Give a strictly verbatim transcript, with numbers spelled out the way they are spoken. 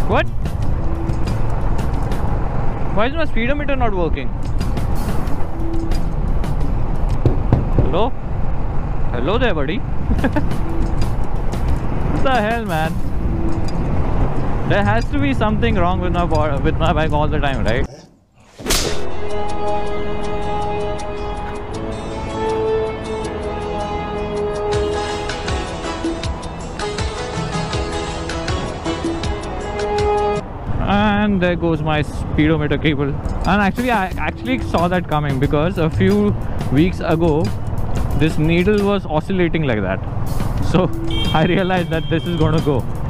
What? Why is my speedometer not working? Hello? Hello there, buddy. What the hell, man? There has to be something wrong with my with my bike all the time, right? And there goes my speedometer cable. And actually I actually saw that coming, because a few weeks ago this needle was oscillating like that, so I realized that this is going to go.